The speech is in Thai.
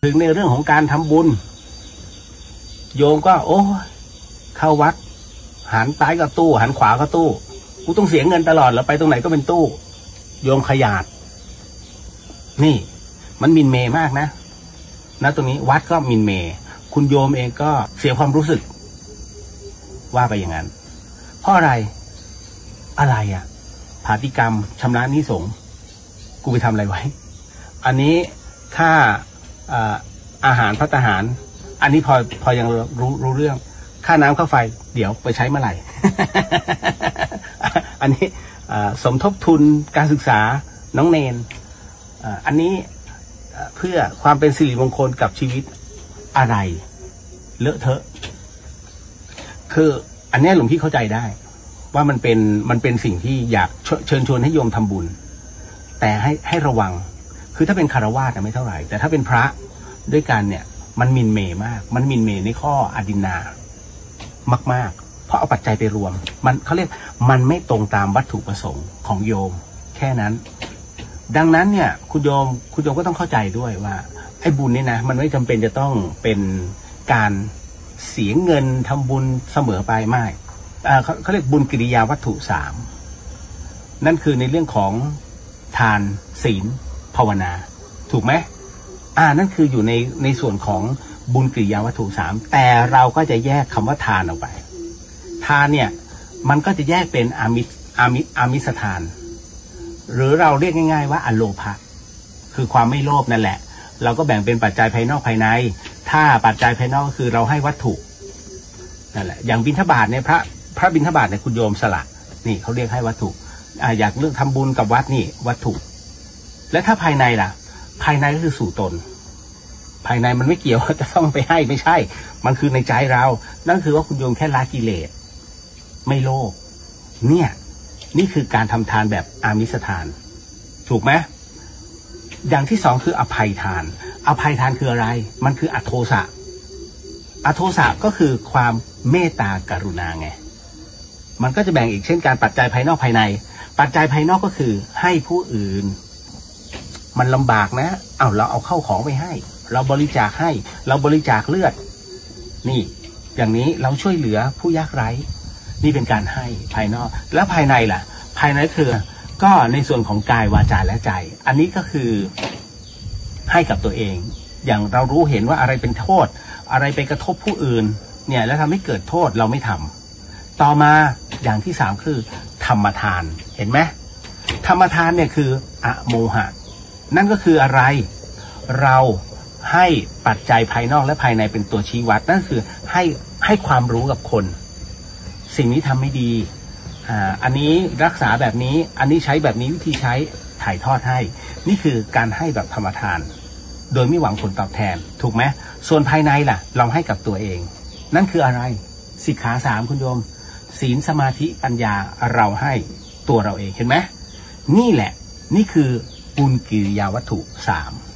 ถึงในเรื่องของการทำบุญโยมก็โอ้เข้าวัดหันซ้ายก็ตู้หันขวาก็ตู้กูต้องเสียเงินตลอดแล้วไปตรงไหนก็เป็นตู้โยมขยาดนี่มันมินเมย์มากนะตรงนี้วัดก็มินเมย์คุณโยมเองก็เสียความรู้สึกว่าไปอย่างนั้นเพราะอะไรผาติกรรมชำระหนี้สงฆ์กูไปทำอะไรไว้อันนี้ค่าอาหารภัตตาหารอันนี้พอยังรู้เรื่องค่าน้ำค่าไฟเดี๋ยวไปใช้เมื่อไหร่ อันนี้สมทบทุนการศึกษาน้องเนนอันนี้เพื่อความเป็นสิริมงคลกับชีวิตอะไรเลอะเทอะคืออันนี้หลวงพี่เข้าใจได้ว่ามันเป็นสิ่งที่อยากเชิญชวนให้โยมทำบุญแต่ให้ระวังคือถ้าเป็นคฤหัสถ์ไม่เท่าไหร่แต่ถ้าเป็นพระด้วยกันเนี่ยมันมินเมย์มากมันมินเมย์ในข้ออดินนามากๆเพราะเอาปัจจัยไปรวมมันเขาเรียกมันไม่ตรงตามวัตถุประสงค์ของโยมแค่นั้นดังนั้นเนี่ยคุณโยมก็ต้องเข้าใจด้วยว่าไอ้บุญนี่นะมันไม่จำเป็นจะต้องเป็นการเสียเงินทำบุญเสมอไปไม่เขาเรียกบุญกิริยาวัตถุ3นั่นคือในเรื่องของทานศีลภาวนาถูกไหมนั่นคืออยู่ในส่วนของบุญกิริยาวัตถุ3แต่เราก็จะแยกคำว่าทานออกไปทานเนี่ยมันก็จะแยกเป็นอามิสทานหรือเราเรียกง่ายๆว่าอโลภะคือความไม่โลภนั่นแหละเราก็แบ่งเป็นปัจจัยภายนอกภายในถ้าปัจจัยภายนอกก็คือเราให้วัตถุนั่นแหละอย่างบิณฑบาตเนี่ยพระบิณฑบาตเนี่ยคุณโยมสละนี่เขาเรียกให้วัตถุอยากเลือกทำบุญกับวัดนี่วัตถุและถ้าภายในล่ะภายในก็คือสู่ตนภายในมันไม่เกี่ยวจะต้องไปให้ไม่ใช่มันคือในใจเรานั่นคือว่าคุณโยมแค่ละกิเลสไม่โลภเนี่ยนี่คือการทำทานแบบอามิสทานถูกไหมอย่างที่2คืออภัยทานอภัยทานคืออะไรมันคืออโทสะก็คือความเมตตากรุณาไงมันก็จะแบ่งอีกเช่นการปัจจัยภายนอกภายในปัจจัยภายนอกก็คือให้ผู้อื่นมันลำบากนะเราเอาเข้าของไปให้เราบริจาคให้เราบริจาคเลือดนี่อย่างนี้เราช่วยเหลือผู้ยากไร้นี่เป็นการให้ภายนอกแล้วภายในล่ะภายในคือก็ในส่วนของกายวาจาและใจอันนี้ก็คือให้กับตัวเองอย่างเรารู้เห็นว่าอะไรเป็นโทษอะไรไปกระทบผู้อื่นเนี่ยแล้วทำให้เกิดโทษเราไม่ทำต่อมาอย่างที่3คือธรรมทานเห็นไหมธรรมทานเนี่ยคืออโมหะนั่นก็คืออะไรเราให้ปัจจัยภายนอกและภายในเป็นตัวชี้วัดนั่นคือให้ความรู้กับคนสิ่งนี้ทำไม่ดีอันนี้รักษาแบบนี้อันนี้ใช้แบบนี้วิธีใช้ถ่ายทอดให้นี่คือการให้แบบธรรมทานโดยไม่หวังผลตอบแทนถูกไหมส่วนภายในล่ะเราให้กับตัวเองนั่นคืออะไรสิกขา3คุณโยมศีลสมาธิปัญญาเราให้ตัวเราเองเห็นไหมนี่แหละนี่คือบุญกิริยาวัตถุ3